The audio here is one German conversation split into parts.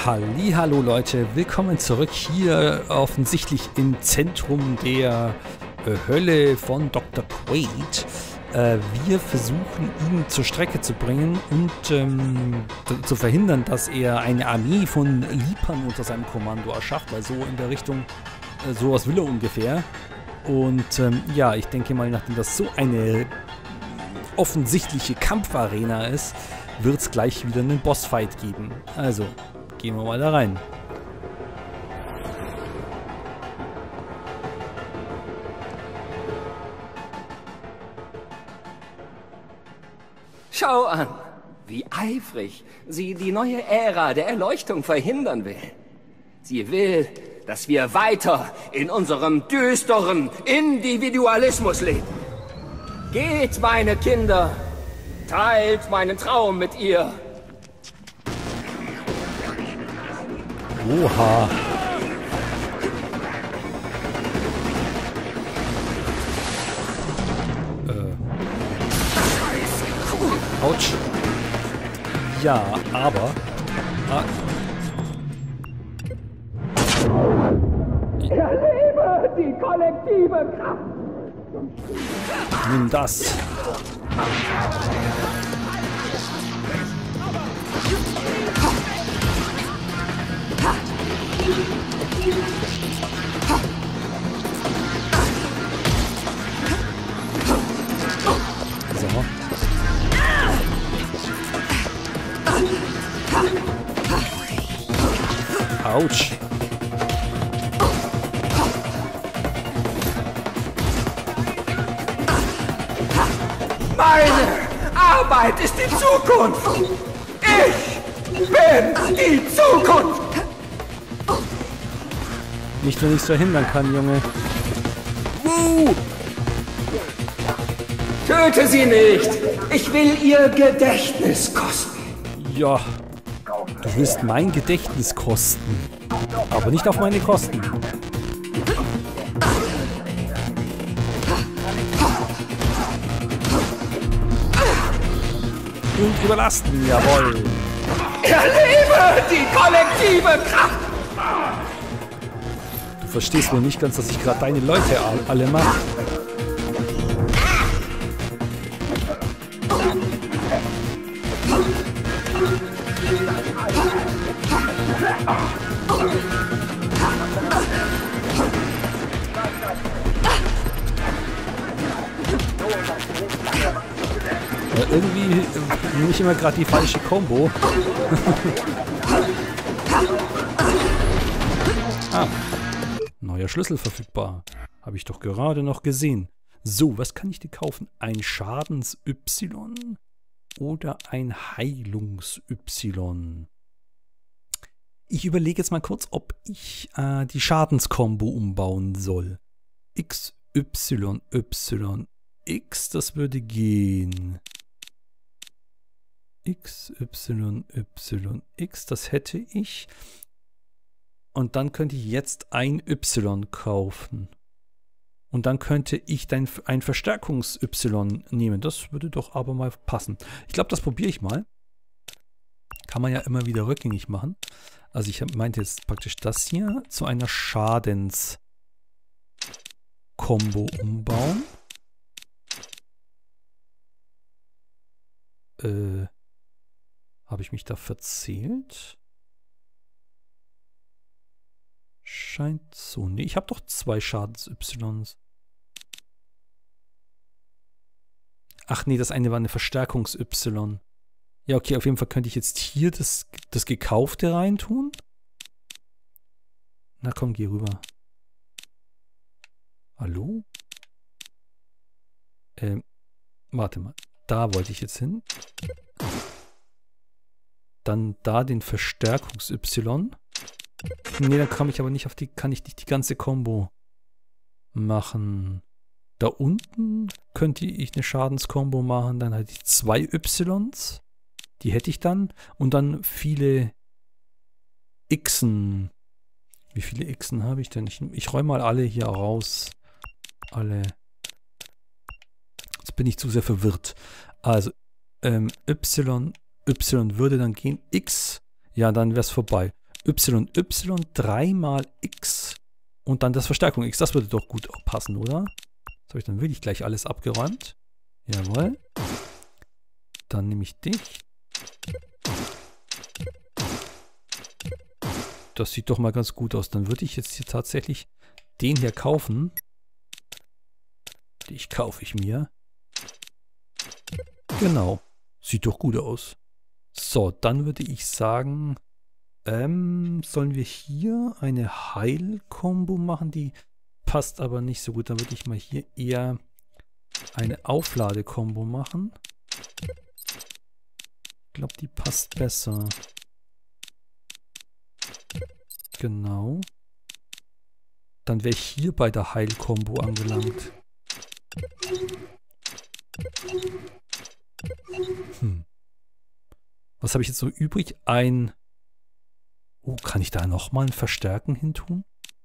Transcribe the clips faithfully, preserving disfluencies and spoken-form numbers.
Hallihallo Leute, willkommen zurück hier offensichtlich im Zentrum der äh, Hölle von Doktor Quaid. Äh, wir versuchen ihn zur Strecke zu bringen und ähm, zu verhindern, dass er eine Armee von Leapern unter seinem Kommando erschafft, weil so in der Richtung, äh, sowas will er ungefähr. Und ähm, ja, ich denke mal, nachdem das so eine offensichtliche Kampfarena ist, wird es gleich wieder einen Bossfight geben. Also, gehen wir mal da rein. Schau an, wie eifrig sie die neue Ära der Erleuchtung verhindern will. Sie will, dass wir weiter in unserem düsteren Individualismus leben. Geht, meine Kinder, teilt meinen Traum mit ihr. Oha. Äh. Autsch. Ja, aber... Ah. Erlebe die kollektive Kraft! Nimm das. So. Autsch. Meine Arbeit ist die Zukunft! Ich bin die Zukunft! Nicht, wenn ich es verhindern kann, Junge. Woo! Töte sie nicht! Ich will ihr Gedächtnis kosten! Ja, du willst mein Gedächtnis kosten. Aber nicht auf meine Kosten. Und überlasten, jawohl. Erlebe die kollektive Kraft! Du verstehst wohl nicht ganz, dass ich gerade deine Leute alle mache. Ja, irgendwie nehme ich immer gerade die falsche Combo. Ah, neuer Schlüssel verfügbar. Habe ich doch gerade noch gesehen. So, was kann ich dir kaufen? Ein Schadens-Y oder ein Heilungs-Y? Ich überlege jetzt mal kurz, ob ich äh, die Schadenskombo umbauen soll. X, Y, Y, X, das würde gehen. X, Y, Y, X, das hätte ich. Und dann könnte ich jetzt ein Y kaufen. Und dann könnte ich dann ein Verstärkungs-Y nehmen. Das würde doch aber mal passen. Ich glaube, das probiere ich mal. Kann man ja immer wieder rückgängig machen. Also ich meinte jetzt praktisch das hier zu einer Schadens-Kombo umbauen. Äh, habe ich mich da verzählt? Scheint so. Nee, ich habe doch zwei Schadens-Ys. Ach nee, das eine war eine Verstärkungs-Y. Ja, okay, auf jeden Fall könnte ich jetzt hier das, das Gekaufte reintun. Na komm, geh rüber. Hallo? Ähm, warte mal. Da wollte ich jetzt hin. Dann da den Verstärkungs-Y. Nee, dann kann ich aber nicht auf die, kann ich nicht die ganze Combo machen. Da unten könnte ich eine Schadenskombo machen. Dann hätte ich zwei Ys. Die hätte ich dann. Und dann viele Xen. Wie viele Xen habe ich denn? Ich, ich räume mal alle hier raus. Alle. Jetzt bin ich zu sehr verwirrt. Also, ähm, Y, Y würde dann gehen. X, ja, dann wäre es vorbei. Y, Y, dreimal X und dann das Verstärkung X. Das würde doch gut passen, oder? Das habe ich dann wirklich gleich alles abgeräumt. Jawohl. Dann nehme ich dich. Das sieht doch mal ganz gut aus. Dann würde ich jetzt hier tatsächlich den hier kaufen. Dich kaufe ich mir. Genau. Sieht doch gut aus. So, dann würde ich sagen, ähm, sollen wir hier eine Heil-Kombo machen? Die passt aber nicht so gut. Dann würde ich mal hier eher eine Auflade-Kombo machen. Ich glaube, die passt besser. Genau. Dann wäre ich hier bei der Heil-Kombo angelangt. Hm. Was habe ich jetzt so übrig? Ein... Oh, kann ich da nochmal ein Verstärken hin tun?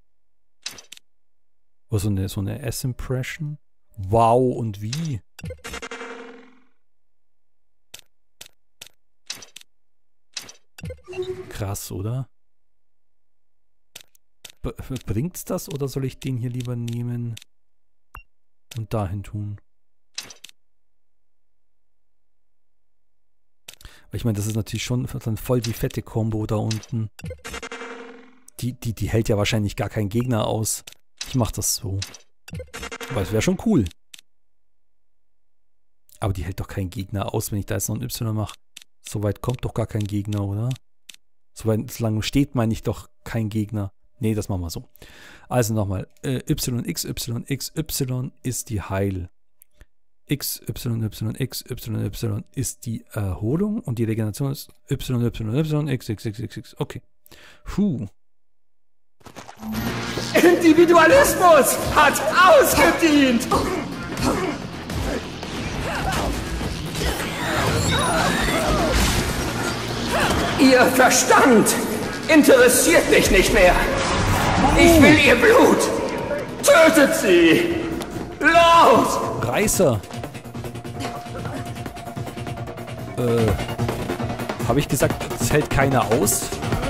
Oder so eine, so eine S-Impression? Wow, und wie? Krass, oder? B- bringt's das oder soll ich den hier lieber nehmen und dahin tun? Weil ich meine, das ist natürlich schon dann voll die fette Combo da unten. Die, die, die hält ja wahrscheinlich gar keinen Gegner aus. Ich mach das so. Aber es wäre schon cool. Aber die hält doch keinen Gegner aus, wenn ich da jetzt noch ein Y mache. So weit kommt doch gar kein Gegner, oder? So weit, solange steht, meine ich doch kein Gegner. Nee, das machen wir so. Also nochmal. Äh, Y, X, Y, X, Y ist die Heil. X, Y, Y, X, Y, Y ist die Erholung und die Regeneration ist Y, Y, Y, X, X, X, X, X. Okay. Puh. Individualismus hat ausgedient! Ihr Verstand interessiert mich nicht mehr. Ich will ihr Blut. Tötet sie! Laut! Reißer. Äh, habe ich gesagt, es hält keiner aus?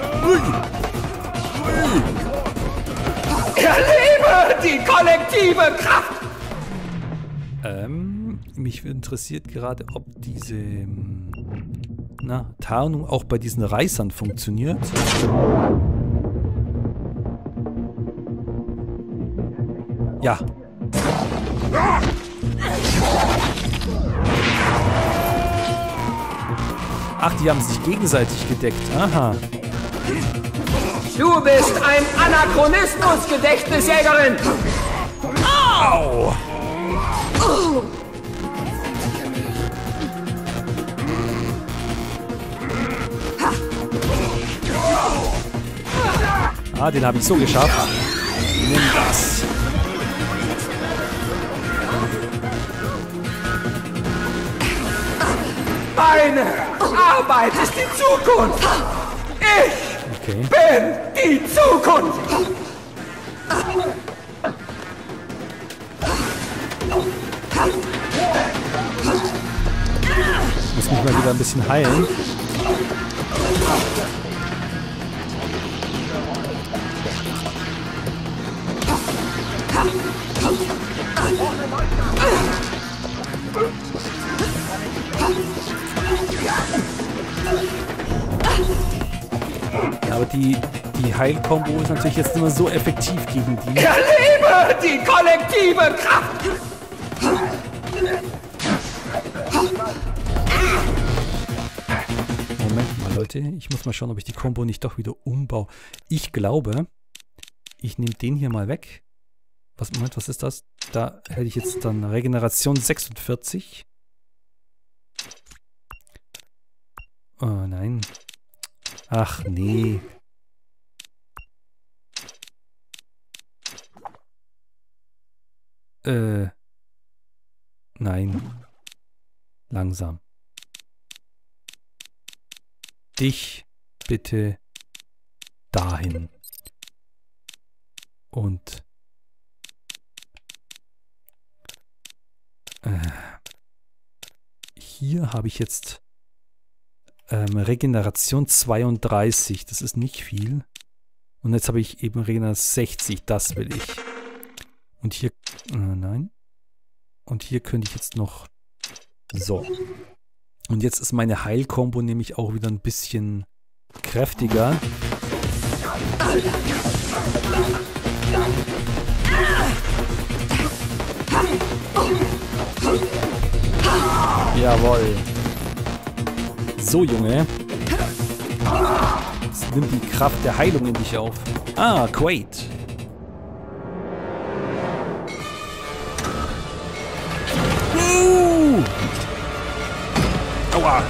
Erlebe die kollektive Kraft! Ähm, mich interessiert gerade, ob diese na, Tarnung auch bei diesen Reißern funktioniert. Ja. Ach, die haben sich gegenseitig gedeckt. Aha. Du bist ein Anachronismus-Gedächtnisjägerin! Au! Ah, den habe ich so geschafft. Nimm das. Meine Arbeit ist die Zukunft! Ich Okay. bin die Zukunft! Ich muss mich mal wieder ein bisschen heilen. Ja, aber die, die Heil-Kombo ist natürlich jetzt nicht mehr so effektiv gegen die. Erlebe die kollektive Kraft! Moment mal, Leute. Ich muss mal schauen, ob ich die Kombo nicht doch wieder umbaue. Ich glaube, ich nehme den hier mal weg. Was, Moment, was ist das? Da hätte ich jetzt dann Regeneration sechsundvierzig. Oh nein. Ach nee. Äh. Nein. Langsam. Dich bitte dahin. Und äh, hier habe ich jetzt Ähm, Regeneration zweiunddreißig, das ist nicht viel. Und jetzt habe ich eben Regeneration sechzig, das will ich. Und hier, äh, nein. Und hier könnte ich jetzt noch, so. Und jetzt ist meine Heilkombo nämlich auch wieder ein bisschen kräftiger. Jawohl. So, Junge. Jetzt nimmt die Kraft der Heilung in dich auf. Ah, Quaid. Uh! Aua.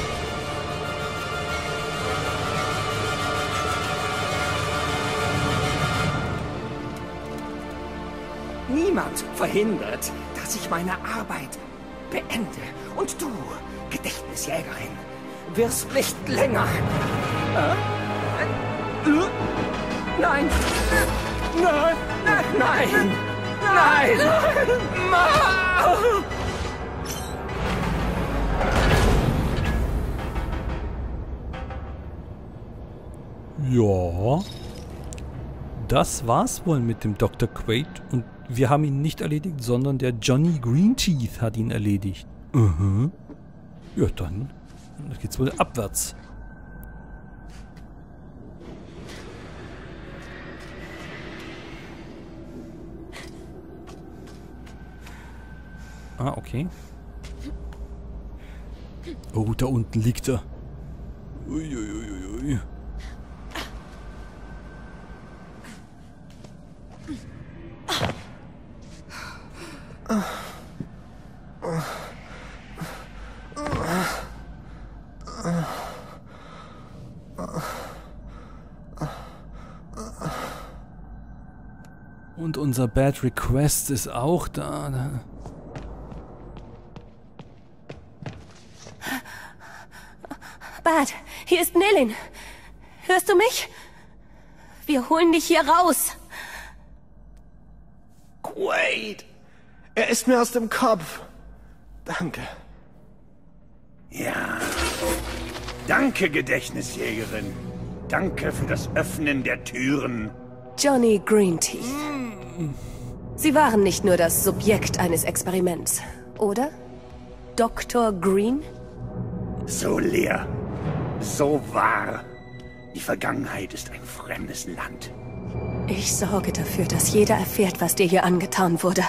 Niemand verhindert, dass ich meine Arbeit beende. Und du, Gedächtnisjägerin, wirst nicht länger... Äh? Äh? Nein! Nein! Nein! Nein! Ma! Ja. Das war's wohl mit dem Doktor Quaid. Und wir haben ihn nicht erledigt, sondern der Johnny Greenteeth hat ihn erledigt. Mhm. Ja, dann geht's wohl abwärts. Ah, okay. Oh, da unten liegt er. Uiuiuiui. Und unser Bad Request ist auch da. Bad, hier ist Nilin. Hörst du mich? Wir holen dich hier raus. Quaid! Er ist mir aus dem Kopf. Danke. Ja. Danke, Gedächtnisjägerin. Danke für das Öffnen der Türen. Johnny Greenteeth. Sie waren nicht nur das Subjekt eines Experiments, oder? Doktor Green? So leer. So wahr. Die Vergangenheit ist ein fremdes Land. Ich sorge dafür, dass jeder erfährt, was dir hier angetan wurde.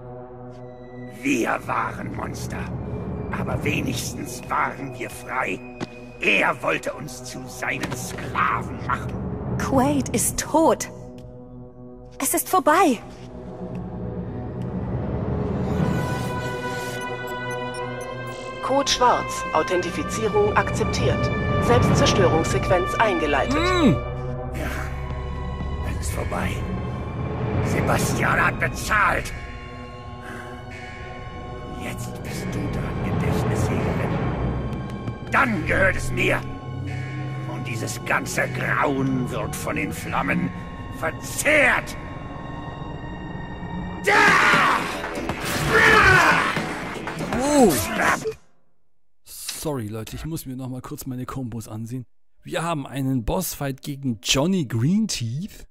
Wir waren Monster. Aber wenigstens waren wir frei. Er wollte uns zu seinen Sklaven machen. Quaid ist tot. Es ist vorbei. Code Schwarz. Authentifizierung akzeptiert. Selbstzerstörungssequenz eingeleitet. Mm. Ja, es ist vorbei. Sebastian hat bezahlt. Jetzt bist du dran, Gedächtnisjägerin. Dann gehört es mir. Und dieses ganze Grauen wird von den Flammen verzehrt. Oh. Sorry, Leute, ich muss mir noch mal kurz meine Kombos ansehen. Wir haben einen Bossfight gegen Johnny Greenteeth.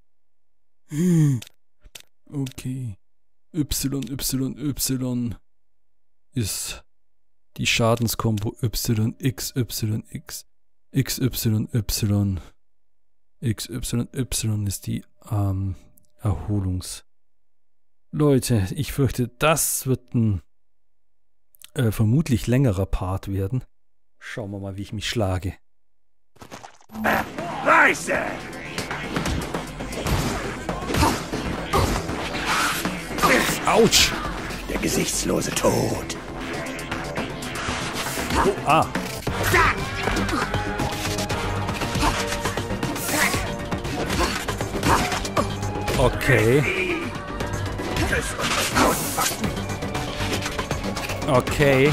Okay. Y, Y, Y ist die Schadenskombo Y, X, Y, X. X, Y, Y. X, Y, Y ist die ähm, Erholungs... Leute, ich fürchte, das wird ein äh, vermutlich längerer Part werden. Schauen wir mal, wie ich mich schlage. Weiße! Autsch! Der gesichtslose Tod. Oh, ah. Okay. Okay.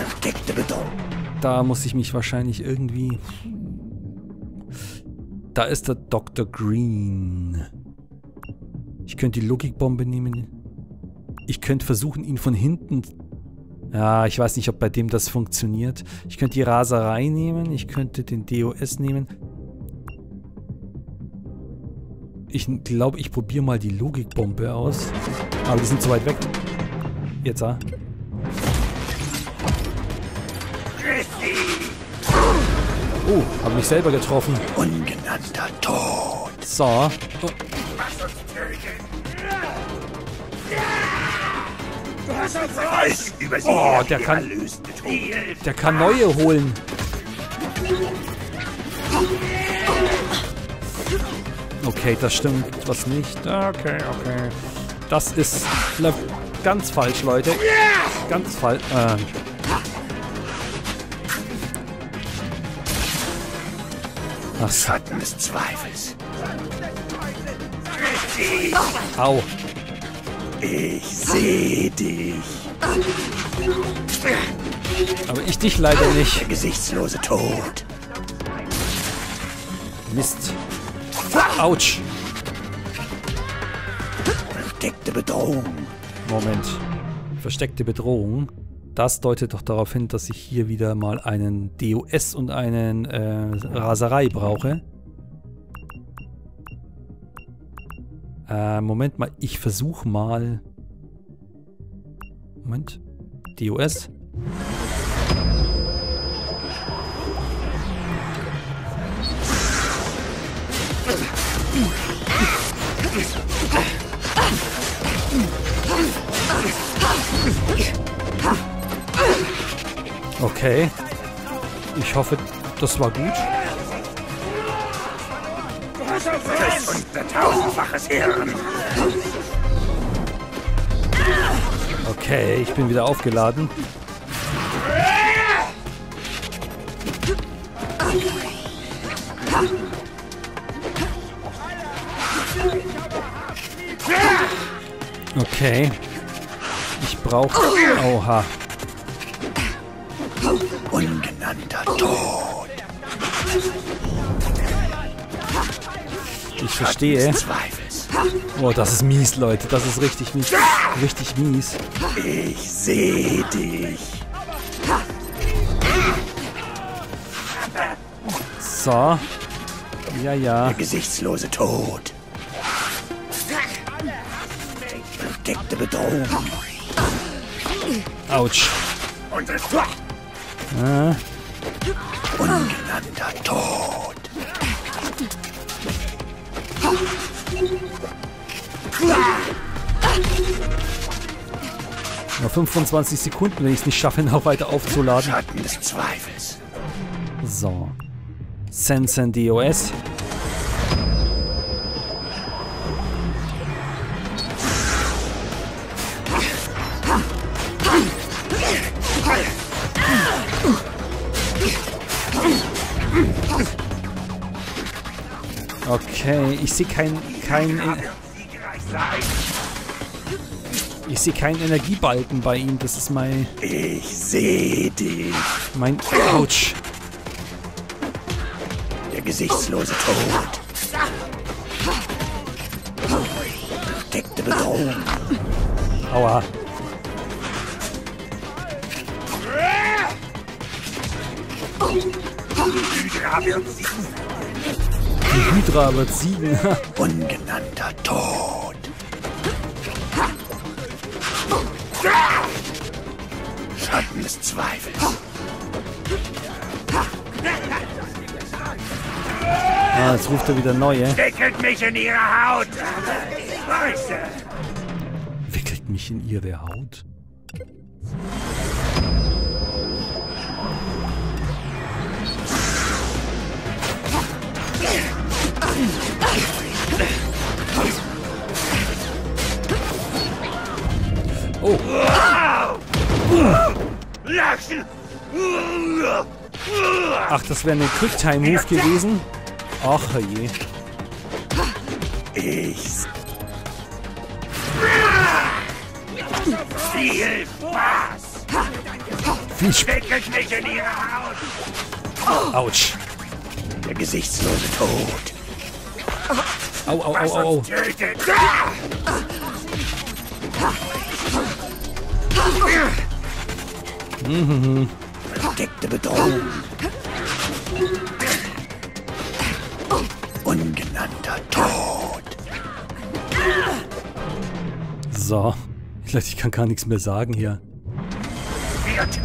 Da muss ich mich wahrscheinlich irgendwie... Da ist der Doktor Green. Ich könnte die Logikbombe nehmen. Ich könnte versuchen, ihn von hinten Ja, ich weiß nicht, ob bei dem das funktioniert. Ich könnte die Raserei nehmen. Ich könnte den D O S nehmen. Ich glaube, ich probiere mal die Logikbombe aus. Aber die sind zu weit weg. Jetzt, ah. Oh, habe mich selber getroffen. Ungenannter Tod. So. Oh. Oh, der kann, der kann neue holen. Okay, das stimmt was nicht. Okay, okay. Das ist ganz falsch, Leute. Ganz falsch. Äh. Ach, Schatten des Zweifels. Au. Ich sehe dich. Aber ich dich leider nicht. Der gesichtslose Tod. Mist. Autsch. Versteckte Bedrohung. Moment. Versteckte Bedrohung. Das deutet doch darauf hin, dass ich hier wieder mal einen D O S und einen äh, Raserei brauche. Äh, Moment mal. Ich versuche mal... Moment. D O S. Okay. Ich hoffe, das war gut. Und tausendfaches Hirn. Okay, ich bin wieder aufgeladen. Okay. Ich brauche... Oha. Ungenannter Tod. Ich verstehe. Zweifels. Oh, das ist mies, Leute. Das ist richtig mies. Richtig mies. Ich sehe dich. So. Ja, ja. Der gesichtslose Tod. Versteckte Bedrohung. Autsch. Ah. Ungenannter Tod. Noch fünfundzwanzig Sekunden, wenn ich es nicht schaffe, noch weiter aufzuladen. Schatten des Zweifels. So. Sense and D O S. Okay, ich sehe kein, kein, ich sehe keinen Energiebalken bei ihm. Das ist mein, Ich sehe dich. mein, Autsch. Der gesichtslose Tod. Versteckte Bedrohung. Aua. Die Hydra wird siegen. Ungenannter Tod. Schatten des Zweifels. Ah, jetzt ruft er wieder neue. Wickelt mich in ihre Haut. Scheiße. Wickelt mich in ihre Haut? Oh. Ach, das wäre eine Quicktime-Move gewesen. Ach je. Ich. Viel Spaß. Viel Spaß. Wickelt mich in ihre Haut. Autsch. Der gesichtslose Tod. Au, au, au, au, au. Tötet. Mhm. Verdeckte Bedrohung. Ungenannter Tod. So. Leute, ich kann gar nichts mehr sagen hier. Wird.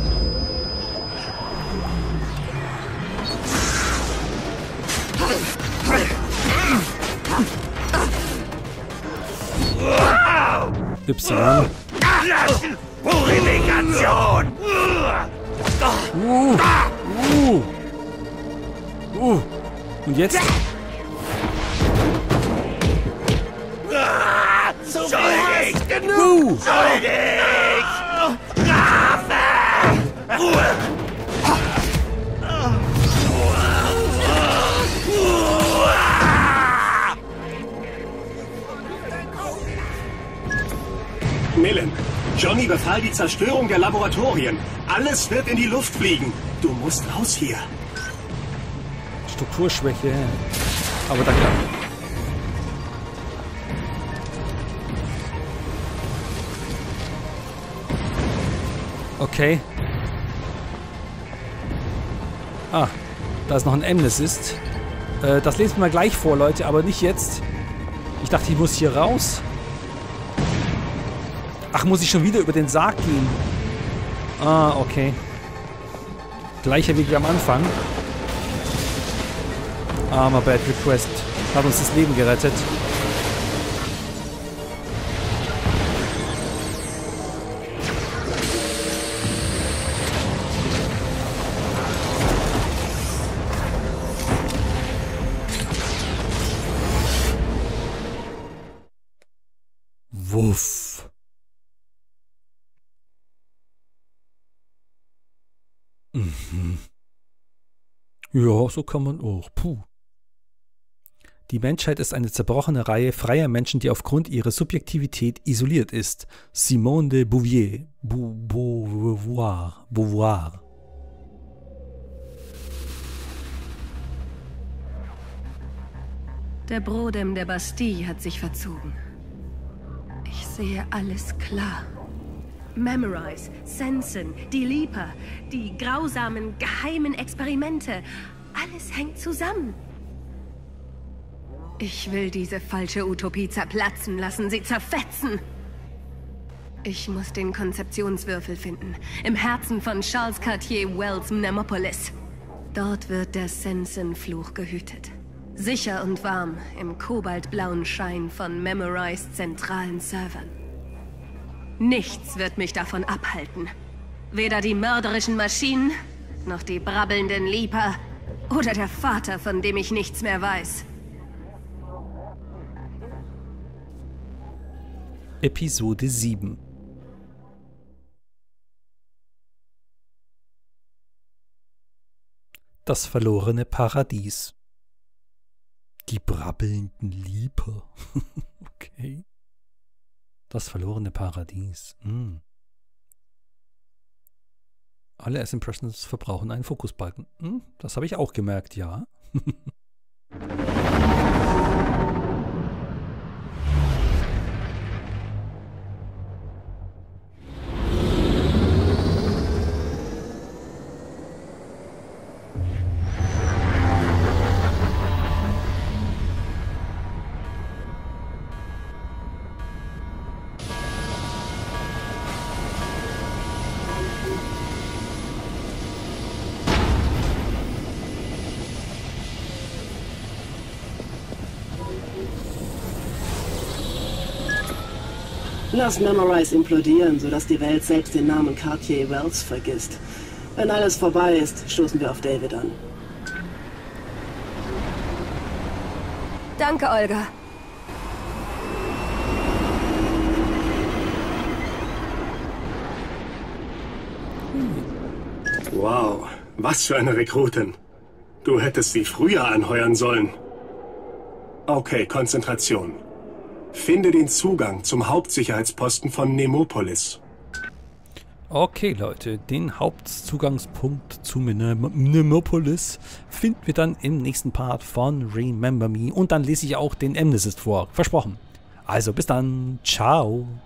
Y. Purifikation! Uh. Uh. Uh. Und jetzt? Schuldig! Genug! Schuldig! Strafe! Ruhe! Millen, Johnny befahl die Zerstörung der Laboratorien. Alles wird in die Luft fliegen. Du musst raus hier. Strukturschwäche. Aber da kann... Okay. Ah, da ist noch ein Amnesist. Äh, das lesen wir mal gleich vor, Leute, aber nicht jetzt. Ich dachte, ich muss hier raus. Ach, muss ich schon wieder über den Sarg gehen? Ah, okay. Gleicher Weg wie am Anfang. Armer Bad Request. Hat uns das Leben gerettet. Wuff. Mhm. Ja, so kann man auch. Puh. Die Menschheit ist eine zerbrochene Reihe freier Menschen, die aufgrund ihrer Subjektivität isoliert ist. Simone de Beauvoir. Beau Beauvoir. Beauvoir. Der Brodem der Bastille hat sich verzogen. Ich sehe alles klar. Memorize, Sensen, die Leaper, die grausamen, geheimen Experimente. Alles hängt zusammen. Ich will diese falsche Utopie zerplatzen lassen, sie zerfetzen. Ich muss den Konzeptionswürfel finden, im Herzen von Charles Cartier Wells Nemopolis. Dort wird der Sensen-Fluch gehütet. Sicher und warm im kobaltblauen Schein von Memorize zentralen Servern. Nichts wird mich davon abhalten. Weder die mörderischen Maschinen, noch die brabbelnden Leaper oder der Vater, von dem ich nichts mehr weiß. Episode sieben. Das verlorene Paradies. Die brabbelnden Leaper. Okay. Das verlorene Paradies. Mm. Alle S-Impressions verbrauchen einen Fokusbalken. Mm, das habe ich auch gemerkt, ja. Lass Memorize implodieren, sodass die Welt selbst den Namen Cartier Wells vergisst. Wenn alles vorbei ist, stoßen wir auf David an. Danke, Olga. Wow, was für eine Rekrutin. Du hättest sie früher anheuern sollen. Okay, Konzentration. Finde den Zugang zum Hauptsicherheitsposten von Nemopolis. Okay, Leute, den Hauptzugangspunkt zu Nemopolis finden wir dann im nächsten Part von Remember Me. Und dann lese ich auch den Amnesist vor. Versprochen. Also bis dann. Ciao.